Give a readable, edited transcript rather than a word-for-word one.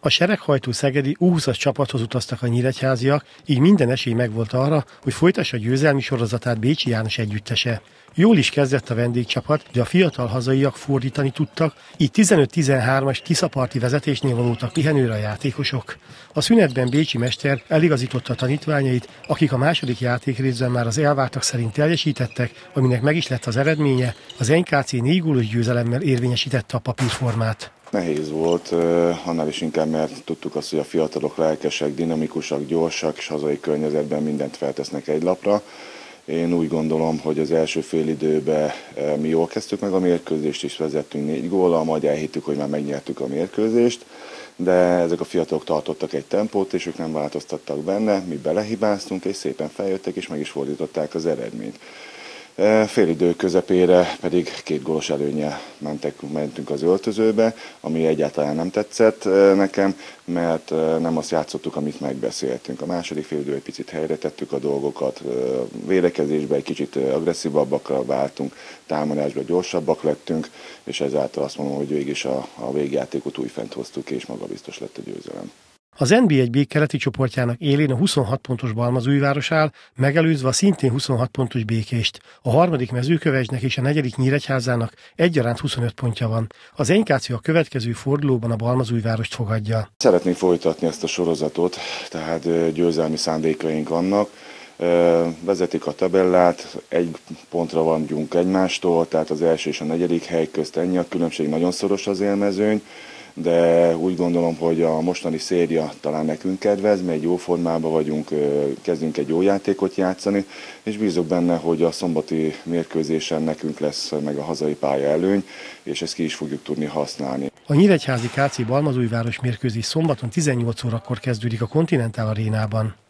A sereghajtó szegedi U20-as csapathoz utaztak a nyíregyháziak, így minden esély megvolt arra, hogy folytassa győzelmi sorozatát Bécsi János együttese. Jól is kezdett a vendégcsapat, de a fiatal hazaiak fordítani tudtak, így 15-13-as Tiszaparti vezetésnél vonultak pihenőre a játékosok. A szünetben Bécsi mester eligazította a tanítványait, akik a második játékrészben már az elvártak szerint teljesítettek, aminek meg is lett az eredménye, az NKC 4 gólos győzelemmel érvényesítette a papírformát. Nehéz volt, annál is inkább, mert tudtuk azt, hogy a fiatalok lelkesek, dinamikusak, gyorsak, és hazai környezetben mindent feltesznek egy lapra. Én úgy gondolom, hogy az első félidőben mi jól kezdtük meg a mérkőzést, és vezettünk 4 góllal, majd elhittük, hogy már megnyertük a mérkőzést, de ezek a fiatalok tartottak egy tempót, és ők nem változtattak benne, mi belehibáztunk, és szépen feljöttek, és meg is fordították az eredményt. Félidő közepére pedig 2 gólos előnnyel mentünk az öltözőbe, ami egyáltalán nem tetszett nekem, mert nem azt játszottuk, amit megbeszéltünk. A második félidő egy picit helyre tettük a dolgokat, védekezésbe egy kicsit agresszívabbakra váltunk, támadásba gyorsabbak lettünk, és ezáltal azt mondom, hogy végig is a végjátékot újfent hoztuk, és magabiztos lett a győzelem. Az NB1B keleti csoportjának élén a 26 pontos Balmazújváros áll, megelőzve a szintén 26 pontos Békést. A harmadik Mezőkövesdnek és a negyedik Nyíregyházának egyaránt 25 pontja van. Az NKC a következő fordulóban a Balmazújvárost fogadja. Szeretnénk folytatni ezt a sorozatot, tehát győzelmi szándékaink vannak. Vezetik a tabellát, 1 pontra vagyunk egymástól, tehát az első és a negyedik hely közt ennyi a különbség, nagyon szoros az élmezőny, de úgy gondolom, hogy a mostani széria talán nekünk kedvez, mi egy jó formában vagyunk, kezdünk egy jó játékot játszani, és bízok benne, hogy a szombati mérkőzésen nekünk lesz meg a hazai pálya előny, és ezt ki is fogjuk tudni használni. A nyíregyházi KC Balmazújváros mérkőzés szombaton 18 órakor kezdődik a Continental Arénában.